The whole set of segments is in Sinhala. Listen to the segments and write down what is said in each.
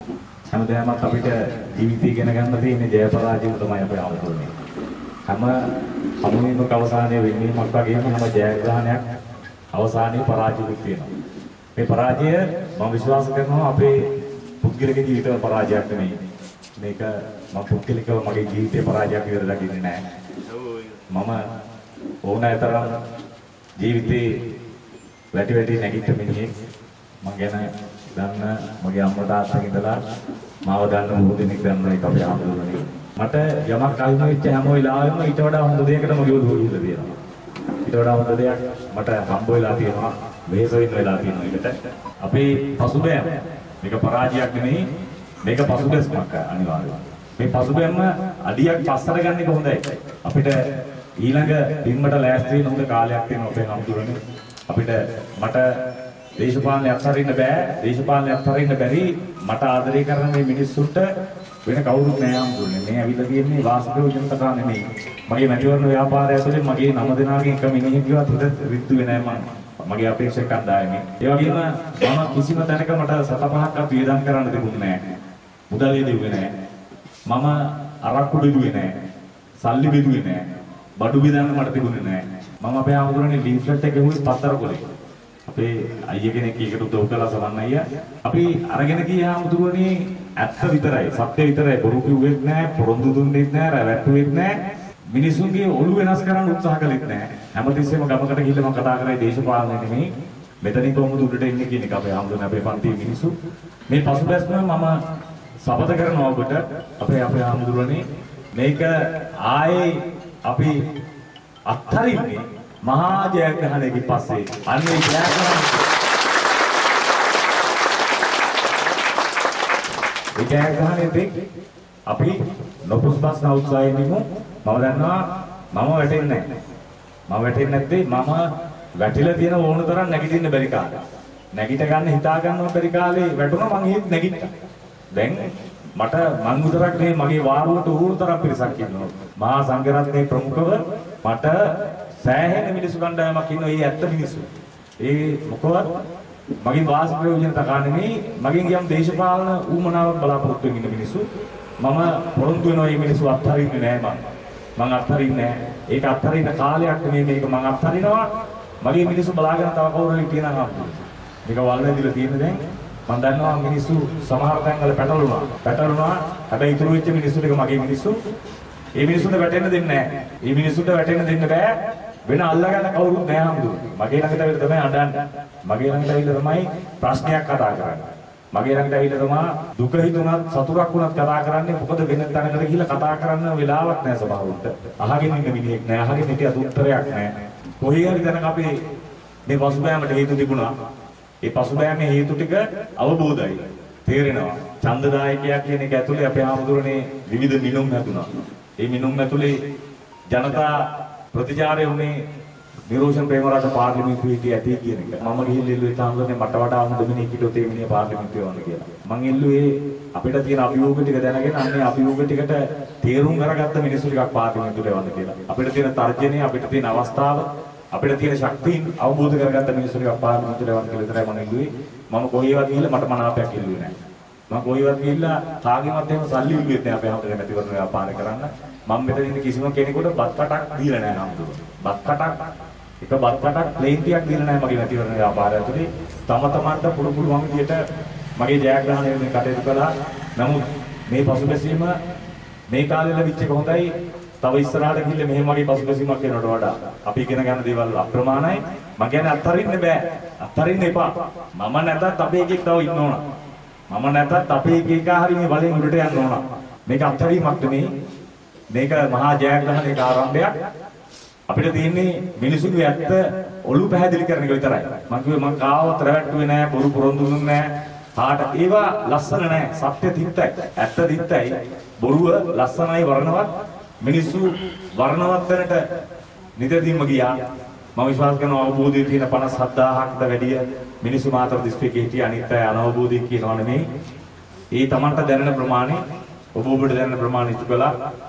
හැමදාම අපිට ජීවිතය ඉගෙන ගන්න තියෙන ජය පරාජය තමයි අපි අවබෝධ හැම හමුවීමක අවසානයේ වෙන්නීමක් වගේම හැම ජයග්‍රහණයක් අවසානයේ පරාජයක් තියෙනවා. මේ පරාජය මම විශ්වාස කරනවා අපේ පුද්ගලික ජීවිතවල පරාජයක් නෙමෙයි. මේක මම පුද්ගලිකව මගේ ජීවිතේ පරාජයක් විදිහට දකින්නේ නැහැ. මම ඕනෑතරම් ජීවිතේ වැටි නැගිට මිනිහෙක් මම ගැන දන්න මගේ අම්මා තාත්තා ඉඳලා මාව දන්න බොහෝ දෙනෙක් දන්න එක අපේ ආම්දුරනේ. මට යමක් අහිමි වෙච්ච හැම වෙලාවෙම ඊට වඩා හොඳ දෙයකට මගේ ඔළුව ගිහිල්ලා තියෙනවා. ඊට වඩා හොඳ දෙයක් මට හම්බ වෙලා තියෙනවා. වෙහෙස වෙන්න වෙලා තියෙනවා ඒකට. අපේ පසුබෑම මේක පරාජයක් නෙමෙයි. මේක පසුබෑමක් අනිවාර්යයෙන්. මේ පසුබෑම අඩියක් පස්සට ගන්න එක හොඳයි. අපිට ඊළඟ පින්මට ලෑස්ති වෙන හොඳ කාලයක් තියෙනවා අපේ ආම්දුරනේ. අපිට මට දේශපාලනය අත්හරින්න බෑ. දේශපාලනය අත්හරින්න බැරි මට ආදරය කරන මේ මිනිස්සුන්ට වෙන කවුරුත් නෑ හම්බුනේ. මේ ඇවිල්ලා තියෙන්නේ වාසුදේව ජනතා නෙමෙයි. මගේ මැතිවරණ ව්‍යාපාරය ඇතුලේ මගේ 9 දෙනාගෙන් එක මිනිහෙක්වත් හිත රිද්දුවේ නෑ මම. මගේ අපේක්ෂක කණ්ඩායමේ. ඒ වගේම මම කිසිම තැනක මට 7-5ක් වියදම් කරන්න තිබුණේ නෑ. මුදල් දෙන්නේ නෑ. මම අරක්කු බෙදුවේ නෑ. සල්ලි බෙදුවේ නෑ. බඩු බෙදන්න මට තිබුණේ නෑ. මම අපේ ආමුදුරනේ ලීෆ්ලට් එක ගෙවුවේ පත්තර කොලේ. අපේ අයියා කෙනෙක් ඒකට උදව් කළා සමන් අයියා. අපි අරගෙන ගියා ආමුදුරනේ ඇත්ත විතරයි, සත්‍ය විතරයි. බොරු කිව්වෙත් නෑ, පොරොන්දු දුන්නෙත් නෑ, රැවට්ටුවෙත් නෑ. මිනිසුන්ගේ ඔළුව වෙනස් කරන්න උත්සාහ කළෙත් නෑ. හැමතිස්සෙම ගමකට ගිහිල්ලා මම කතා කරේ දේශපාලනය නෙමෙයි. මෙතනින් කොහොමද උඩට එන්නේ කියන එක අපේ ආමුදුරනේ අපේ පන්තියේ මිනිස්සු. මේ පසුබැස්ම මම සපත කරනවා ඔබට අපේ ආමුදුරනේ මේක ආයේ අපි අත්හරින්නේ මහා ජයග්‍රහණයකින් පස්සේ. අන්නේ ජයග්‍රහණයේදී අපි නොපුස්පස්න උත්සාහයෙන් ඉමු. මම දන්නවා මම වැටෙන්නේ නැහැ. මම වැටෙන්නේ නැත්තේ මම වැටිලා තියෙන ඕන තරම් නැගිටින්න බැරි කාලේ. නැගිට ගන්න හිතා ගන්නව බැරි කාලේ වැටුණා මං ඒත් නැගිට්ටා. දැන් මට මං විතරක් නෙවෙයි මගේ වාරුවට ඕන තරම් පිරිසක් ඉන්නවා. මහා සංඝරත්නයේ ප්‍රමුඛව මට සෑහෙන මිනිස්සු කණ්ඩායමක් ඉන්නවා. ඒ ඇත්ත මිනිස්සු. ඒ මොකවත් මගේ වාස ප්‍රයෝජන තකා නෙමෙයි මගෙන් යම් දේශපාලන ඌමනාවක් බලාපොරොත්තු වෙන මිනිස්සු. මම පොරොන්දු වෙනවා මේ මිනිස්සු අත්හරින්නේ නැහැ මම අත්හරින්නේ නැහැ. ඒක අත්හරින්න කාලයක් නෙමෙයි මේක මම අත්හරිනවා. මගේ මිනිස්සු බලාගෙන තව කවුරු හරි කියනවා. මේක වල්වැදිලා තියෙන දැන් මම දන්නවා මිනිස්සු සමහර තැන්වල පැටලුණා. හැබැයි ඉතුරු වෙච්ච මිනිස්සු ටික මගේ මිනිස්සු. ඒ මිනිස්සුන්ට වැටෙන්න දෙන්නේ නැහැ. මේ මිනිස්සුන්ට වැටෙන්න දෙන්න බෑ. වෙන අල්ලගන්න කවුරුත් නැහැ හම්දුනේ. මගේ ළඟට ඇවිල්ලා තමයි අඬන්නේ. මගේ ළඟට ඇවිල්ලා තමයි ප්‍රශ්නයක් කතා කරන්නේ. මගේ ළඟට ඇවිල්ලා තමයි දුක හිතුණත් සතුටක් වුණත් කතා කරන්නේ. මොකද වෙන තැනකට ගිහිල්ලා කතා කරන්න වෙලාවක් නැහැ සමහරවිට. අහගෙන ඉන්න මිනිහෙක් නැහැ. අහගෙන හිටියත් උත්තරයක් නැහැ. කොහේ හරි තැනක අපේ මේ පසුබෑමට හේතු තිබුණා. ඒ පසුබෑමේ හේතු ටික අවබෝධයි. තේරෙනවා. ඡන්දදායකයා කියන එක ඇතුලේ අපේ ආමුදුරනේ විවිධ මිනුම් හැදුනා. ඒ මිනුම් ඇතුලේ ජනතා ප්‍රතිචාරය උනේ නිරෝෂන් ප්‍රේමරාජ පාර්ලිමේන්තුවේ හිටිය ඇති කියන එක. මම ගිහින් ඉල්ලුවේ තාමදනේ මට වඩා හොඳ මිනිහෙක් හිටියොත් ඒ මිනිහා පාර්ලිමේන්තුවේ යවන්න කියලා. මං ඉල්ලුවේ අපිට තියෙන අභියෝග ටික දැනගෙන අන්නේ අභියෝග ටිකට තේරුම් අරගත්ත මිනිස්සු ටිකක් පාර්ලිමේන්තුවට යවන්න කියලා. අපිට තියෙන තර්ජනය, අපිට තියෙන අවස්ථාව, අපිට තියෙන ශක්තිය අවබෝධ කරගත්ත මිනිස්සු ටිකක් පාර්ලිමේන්තුවට යවන්න කියලා විතරයි මම ඉල්ලුවේ. මම කොහේවත් ගිහිල්ලා මට මනාපයක් ඉල්ලුවේ නැහැ. මම කොහේවත් ගිහිල්ලා කාගෙවත් එහෙම සල්ලි ඉල්ලුවෙත් නැහැ අපේ හැමෝටම මැතිවරණ ව්‍යාපාර කරන්න. මම මෙතන ඉන්න කිසිම කෙනෙකුට බත් කටක් දීලා නැහැ හම්දුනේ. බත් කටක් එක බත් කටක් ප්ලේන් ටිකක් දීලා නැහැ මගේ මැතිවරණ ව්‍යාපාරය ඇතුලේ. තම තමන්ට පුළුවන් විදියට මගේ ජයග්‍රහණය වෙන කටයුතු කළා. නමුත් මේ පසුබැසීම මේ කාලේ ලැබිච්ච එක හොඳයි. තව ඉස්සරහට ගිහිල්ලා මෙහෙම වගේ පසුබැසීමක් වෙනවට වඩා අපි ඉගෙන ගන්න දේවල් අප්‍රමාණයි. මම කියන්නේ අත්හරින්න බෑ. අත්හරින්න එපා. මම නැතත් අපේ එකෙක් තව ඉන්න ඕන. මම නැතත් අපේ එකෙක් හරි මේ බලෙන් උඩට යන්න ඕන. මේක අත්හරීමක් නෙමෙයි. මේක මහා ජයග්‍රහණයක ආරම්භයක්. අපිට තියෙන්නේ මිනිසුන්ගේ ඇත්ත ඔලු පැහැදිලි කරන එක විතරයි. මම කිව්වේ මම කාවත් රැවට්ටුවේ නෑ, බොරු පොරොන්දු දුන්නේ නෑ. කාට ඒවා ලස්සන නෑ. සත්‍ය තිත්තයි. ඇත්ත තිත්තයි. බොරුව ලස්සනයි වර්ණවත්. මිනිස්සු වර්ණවත් වෙනට නිතරදීම ගියා. මම විශ්වාස කරනවා අවබෝධයේ තියෙන 57000කට වැඩිය මිනිස්සු මාතර දිස්ත්‍රික්කයේ හිටිය අනිත් අය අනවබෝධී කියනවා නෙමෙයි. ඒ Tamanට දැනෙන ප්‍රමාණය ඔබට දැනෙන ප්‍රමාණය ඉතු කළා.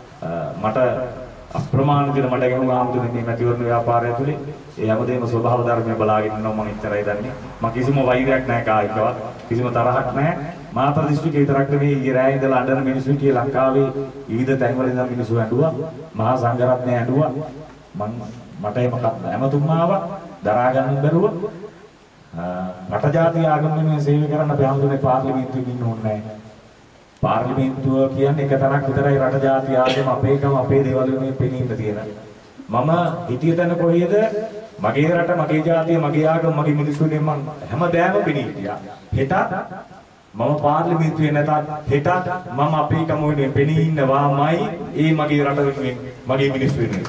මට අප්‍රමාණ විදිහට මට ගැහුවා ආමුදුනේ මේ මැතිවරණ ව්‍යාපාරය ඇතුලේ. ඒ හැමදේම ස්වභාව ධර්මය බලාගෙන ඉන්නවා මම ඉතරයි දන්නේ. මම කිසිම වෛරයක් නැහැ කායිකවත්. කිසිම තරහක් නැහැ. මාතර දිස්ත්‍රික්කේ විතරක් නෙවෙයි ඊයේ රෑ ඉඳලා අඬන මිනිස්සු කිය ලංකාවේ විවිධ තැන්වල ඉඳන් මිනිස්සු ඇඬුවා. මහා සංඝරත්නය ඇඬුවා. මට හැමතුම් ආවා දරා ගන්න බැරුව රට ජාතිය ආගම වෙනුවෙන් සේවය කරන්න අපි හඳුනේ පාර්ලිමේන්තුවේ ඉන්න ඕනේ නැහැ. පාර්ලිමේන්තුව කියන්නේ එක තරක් විතරයි රට ජාතිය ආගම අපේකම අපේ දේවල් වෙනුවෙන් පෙනීම තියෙන. මම හිතිය තැන කොහේද මගේ රට මගේ ජාතිය මගේ ආගම මගේ මිනිස්සුනේ මම හැමදාම පෙනී හිටියා. හෙට මම පාර්ලිමේන්තුවේ නැතත් හෙට මම අපේකම වෙනුවෙන් පෙනී ඉන්නවාමයි ඒ මගේ රට වෙනුවෙන් මගේ මිනිස්සු වෙනුවෙන්.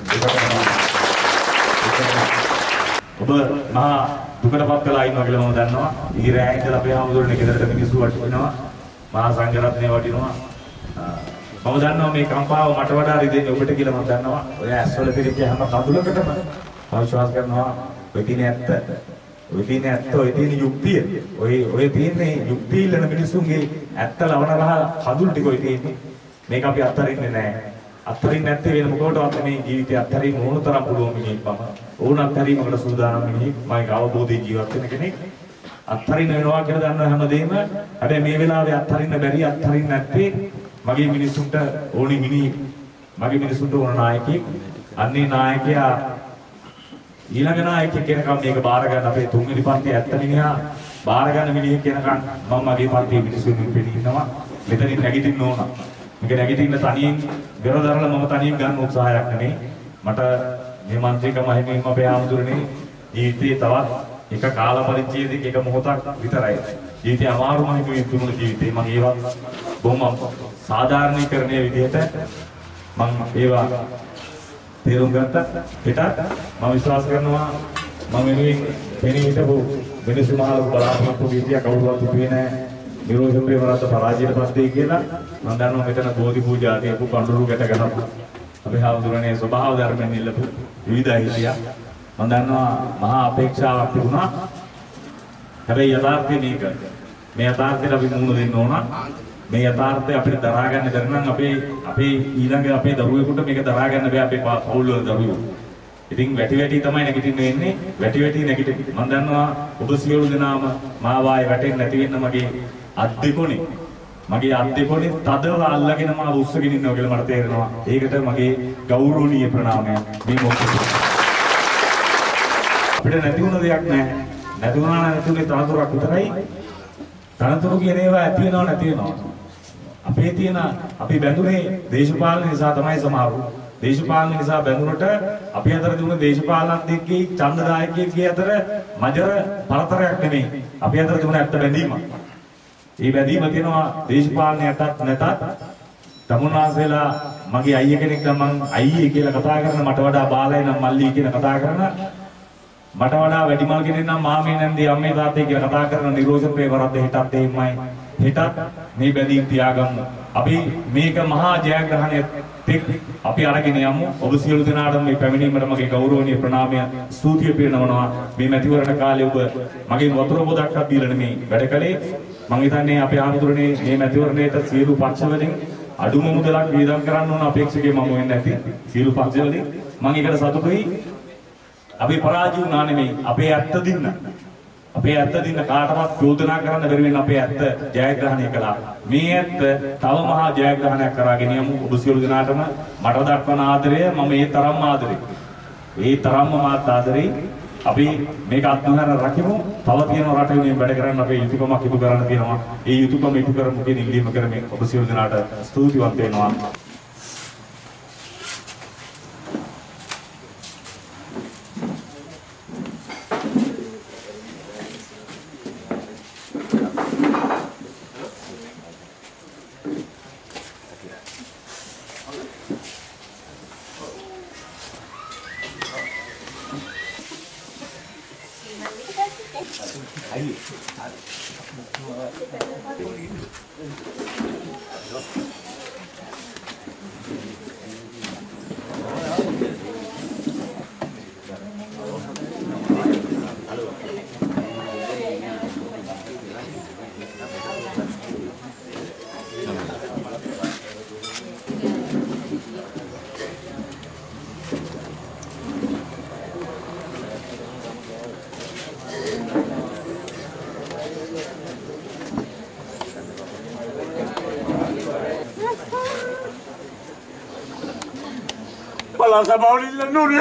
ඔබ මහා දුකටපත් වෙලා ඉන්නවා කියලා මම දන්නවා. ඊ රෑ ඉඳලා අපේ ආමුදුරනේ ගෙදරට මිනිස්සු වටිනවා. මහා සංඝරත්නය වටිනවා. මම දන්නවා මේ කම්පාව මට වඩා රිදෙන්නේ ඔබට කියලා මම දන්නවා. ඔය ඇස්වල පිළිච්ච හැම කඳුලකටම මම විශ්වාස කරනවා ඔය තියෙන ඇත්ත. ඔය තියෙන ඇත්ත ඔය තියෙන යුක්තිය. ඔය තියෙන්නේ යුක්තිය ඉල්ලන මිනිස්සුන්ගේ ඇත්ත ලවණ රහ කඳුල් ටික ඔය තියෙන්නේ. මේක අපි අත්හරින්නේ නැහැ. අත්හරින්නේ නැත්තේ වෙන මොකටවත් මේ ජීවිතය අත්හරින්න ඕන තරම් පුළුවන් මිනිහෙක් මම. ඕන අත්හරීමකට සූදානම් මිනිහෙක්. මම අවබෝධයෙන් ජීවත් වෙන කෙනෙක්. අත්හරින්න වෙනවා කියලා දන්නා හැමදේම. හැබැයි මේ වෙලාවේ අත්හරින්න බැරි අත්හරින්න නැත්තේ මගේ මිනිසුන්ට ඕනි මිනිහෙක්. මගේ මිනිසුන්ට ඕන നായකයෙක්. අන්නේ നായකයා ඊළඟ නායකයෙක් කෙනකම් මේක බාර ගන්න අපේ තුන්වෙනි පන්තියේ ඇත්ත මිනිහා බාර ගන්න මිනිහෙක් කෙනකම් මම මගේ පන්තියේ මිනිස්සුන් පිළි ඉන්නවා. මෙතනින් නැගිටින්න ඕන. මේක නැගිටින්න තනියෙන් බෙරදරලා මම තනියෙන් ගන්න උත්සාහයක් නෙමෙයි. මට මේ මන්ත්‍රීකම හිමින් අපේ ආමුදුරනේ ජීවිතේ තවත් එක කාල පරිච්ඡේදයක එක මොහොතක් විතරයි. ජීවිතේ අමාරුම හිමින් තුමුණු ජීවිතේ මම ඒවත් බොහොම සාධාරණීකරණයේ විදිහට මම ඒවා තේරුම් ගත්තා. හෙට මම විශ්වාස කරනවා මම වෙනුවෙන් කෙනෙක් හිටපු මිනිස්සු මහලු බලාපොරොත්තු විදිය කවුරුවත් හිතුවේ නැහැ. නිරෝධ ප්‍රේමරත්න පරාජයට පස්සේ කියලා මම දන්නවා මෙතන බෝධි පූජා දීපු කඳුළු ගැට ගහපු අපේ හාමුදුරනේ ස්වභාව ධර්මයෙන් ඉල්ලපු විවිධ හිතියා මම දන්නවා මහා අපේක්ෂාවක් තිබුණා. හැබැයි යථාර්ථය මේක. මේ යථාර්ථයට අපි මුහුණ දෙන්න ඕන. මේ යථාර්ථය අපිට දරා ගන්න බැරි නම් අපේ ඊළඟ අපේ දරුවෙකුට මේක දරා ගන්න බෑ අපේ පවුල් වල දරුවෝ. ඉතින් වැටි තමයි නැගිටින්න වෙන්නේ. වැටි නැගිටින්න. මම දන්නවා ඔබ සියලු දෙනාම මාවායේ වැටෙන්නේ නැති වෙන්න මගේ අත් දෙකොනේ තදව අල්ලගෙන මාව උස්සගෙන ඉන්නවා කියලා මට තේරෙනවා. ඒකට මගේ ගෞරවනීය ප්‍රණාමය මේ මොහොතේ. අපිට නැති වුණ දෙයක් නැහැ. නැති වුණා නැතුනේ තනතුරක් විතරයි. තනතුරු කියන ඒවා ඇති වෙනව නැති වෙනව. අපේ තියෙන අපි බැඳුනේ දේශපාලන නිසා තමයි සමහරු. දේශපාලන නිසා බැඳුනට අපි අතර තිබුණ දේශපාලනඥයෙක්ගේ ඡන්දදායකයෙක්ගේ අතර මජර පරතරයක් නෙමෙයි. අපි අතර තිබුණ ඇත්ත බැඳීමක්. මේ බැඳීම තියෙනවා දේශපාලනයටත් නැතත්. තමුන්නාසෙලා මගේ අයියා කෙනෙක් නම් මං අයියේ කියලා කතා කරන මට වඩා බාලයි නම් මල්ලි කියන කතා කරන මට වඩා වැඩිමල් කෙනෙක් නම් මාමේ නැන්දේ අම්මේ තාත්තේ කියලා කතා කරන නිරෝෂ ප්‍රේමරත්න හිටත් එහෙමයි. හිටත් මේ බැඳීම් තියාගමු. අපි මේක මහා ජයග්‍රහණයක් තෙක් අපි අරගෙන යමු. ඔබ සියලු දෙනාටම මේ පැමිණීමට මගේ ගෞරවනීය ප්‍රණාමය ස්තුතිය පිරිනමනවා. මේ මැතිවරණ කාලේ ඔබ මගේ වතුර පොදක්වත් දීලා නෙමේ වැඩ කළේ. මම හිතන්නේ අපේ ආමුදුරනේ මේ මැතිවරණයට සියලු පක්ෂ වලින් අඩුම මුදලක් වියදම් කරන්න ඕන අපේක්ෂකේ මම වෙන්නේ නැති. සියලු පක්ෂ වලින් මම ඒකට සතුටුයි. අපි පරාජය වුණා නෙමෙයි. අපේ ඇත්ත දින්න කාටවත් චෝදනා කරන්න බැරි වෙන අපේ ඇත්ත ජයග්‍රහණය කළා. මේ ඇත්ත තව මහා ජයග්‍රහණයක් කරගෙන යමු. ඔබ සියලු දෙනාටම මට දක්වන ආදරය මම ඒ තරම්ම ආදරේ. ඒ තරම්ම මාත් ආදරේ. අපි මේක අත්නහර රකිමු. තව තියෙන රට වෙනුවෙන් වැඩ කරන්න අපේ යුතුයකමක් ඉටු කරන්න තියෙනවා. ඒ යුතුයකම ඉටු කරමු කියන ඉල්ලීම කරමින් ඔබ සියලු දෙනාට ස්තුතිවන්ත වෙනවා. Palasa Baudilla Nuni.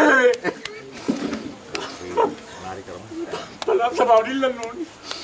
Palasa Baudilla Nuni.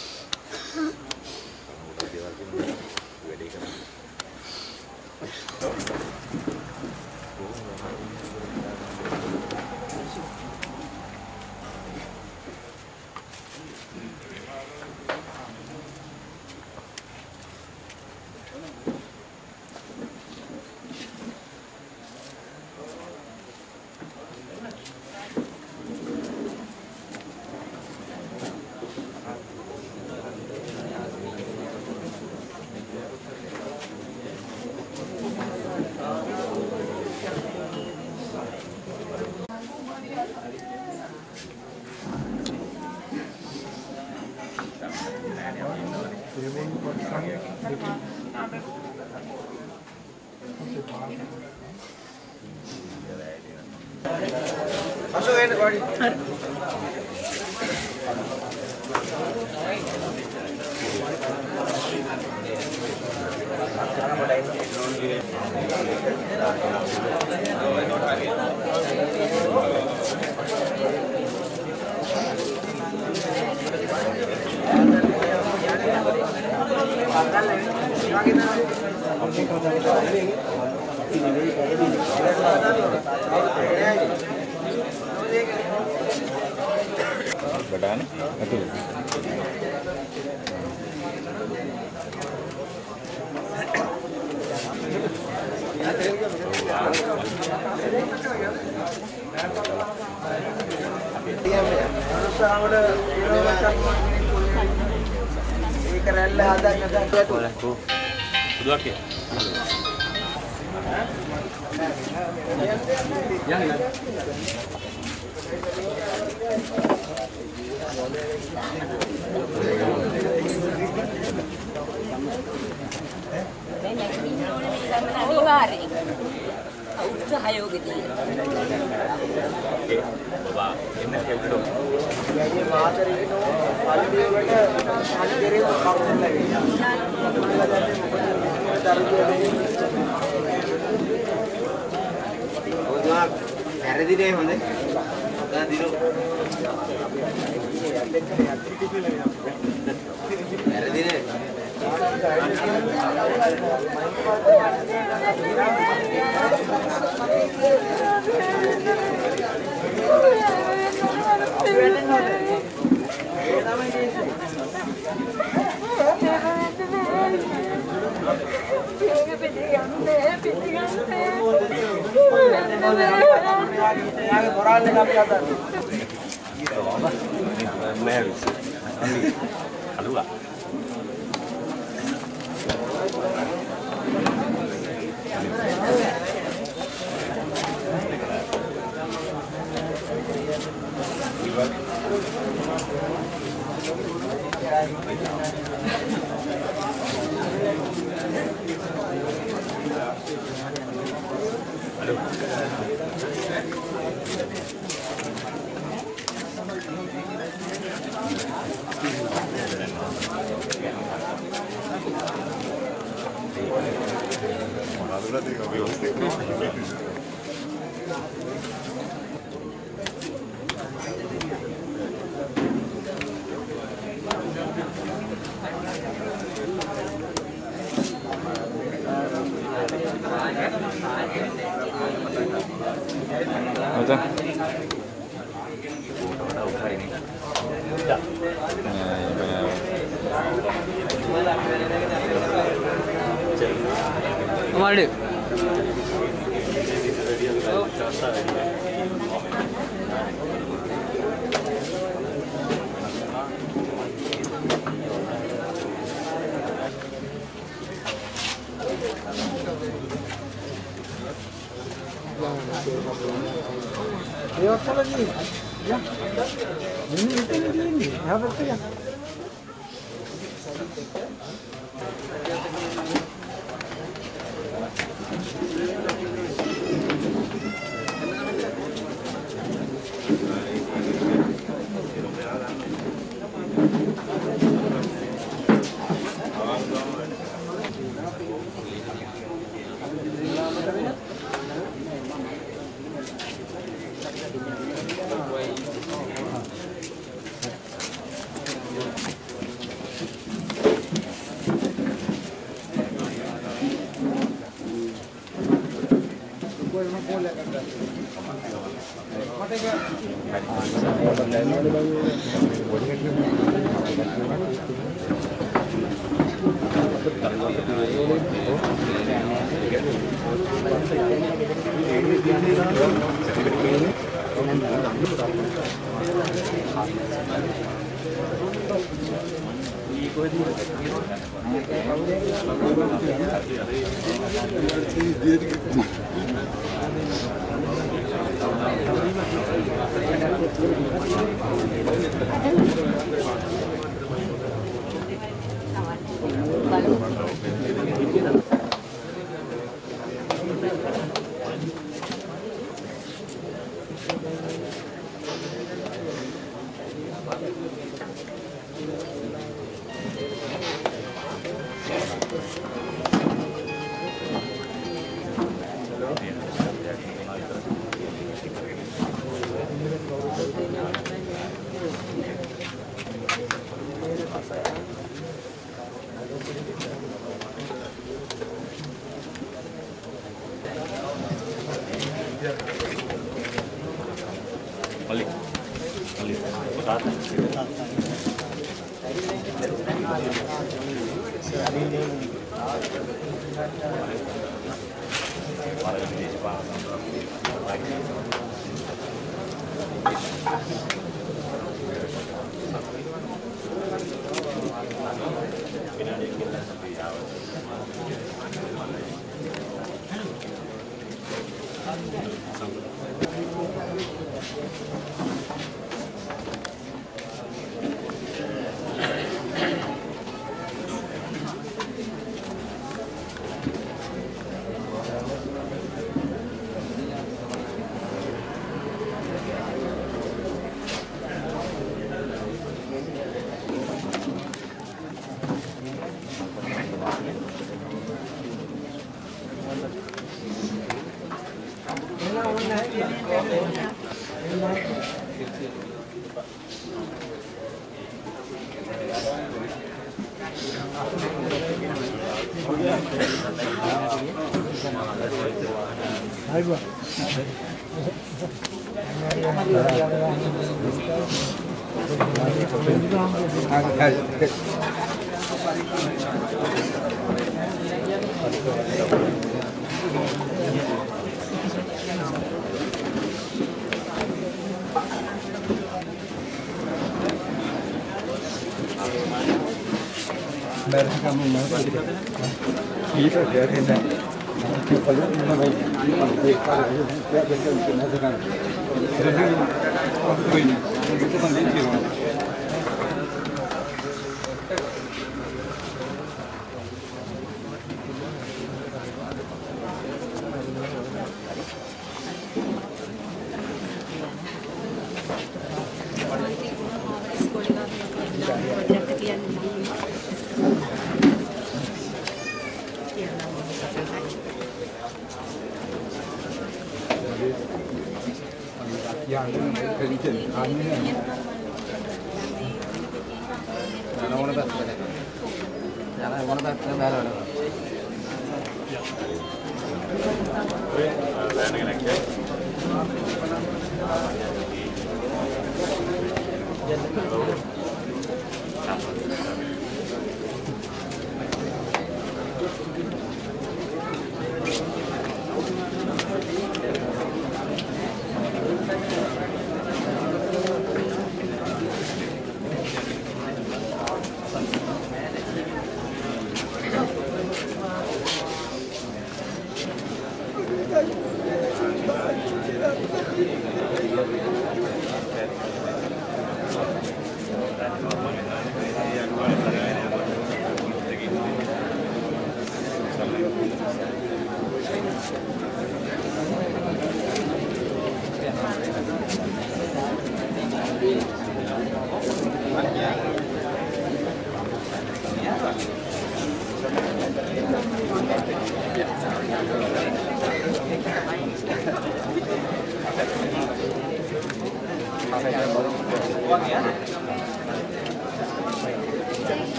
Badane betul.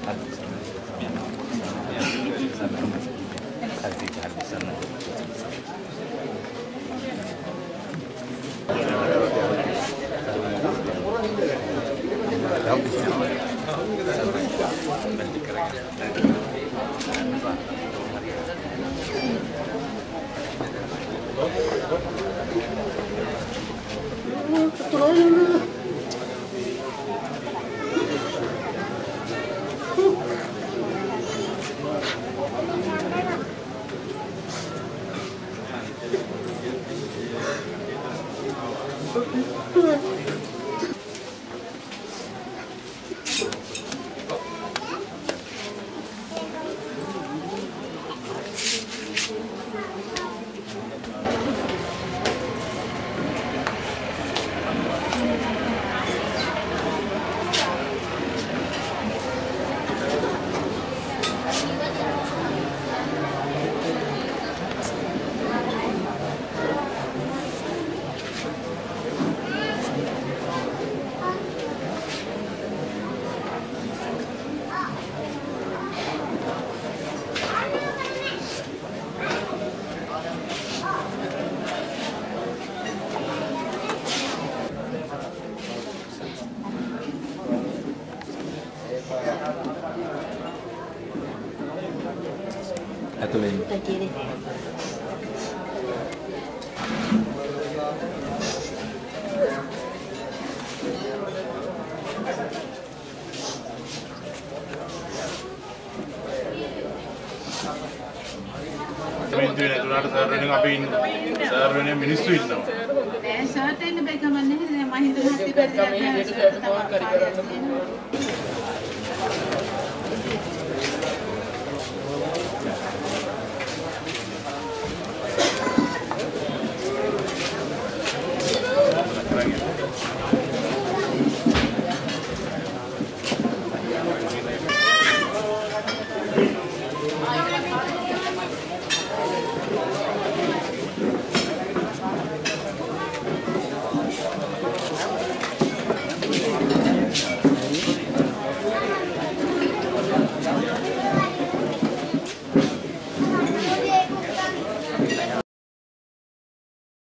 ඇතුලේ මෙන්දුවේ නැතුණාට සර් වෙන අපි සර් වෙන මිනිස්සු ඉන්නවා. නෑ සර්ට එන්න බෑ කමන්නේ මම හිතුවා හත්ති පැත්තට සර්ට තමයි කරන්නේ.